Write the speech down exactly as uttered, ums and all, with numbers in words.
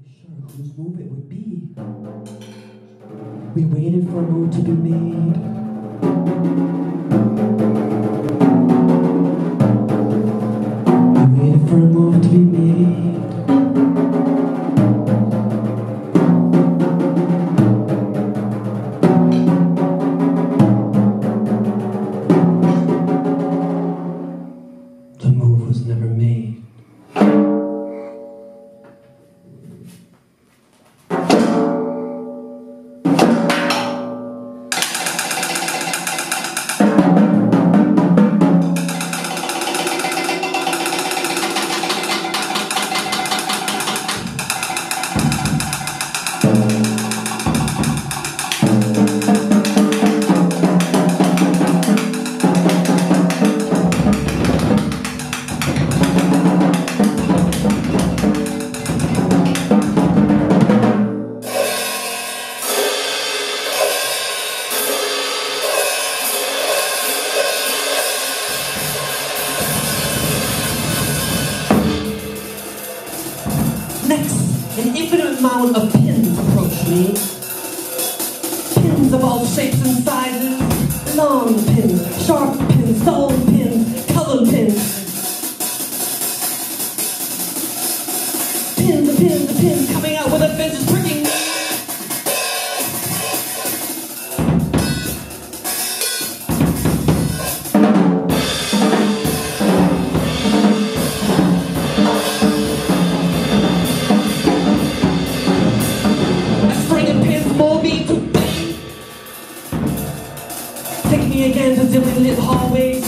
Whose move it would be. We waited for a move to be made. We waited for a move to be made. The move was never made. Of pins approach me. Pins of all shapes and sizes. Long pins, sharp pins, dull pins, colored pins. Pins and pins and pins coming out with a vengeance, pricking me. Again to dimly lit hallways.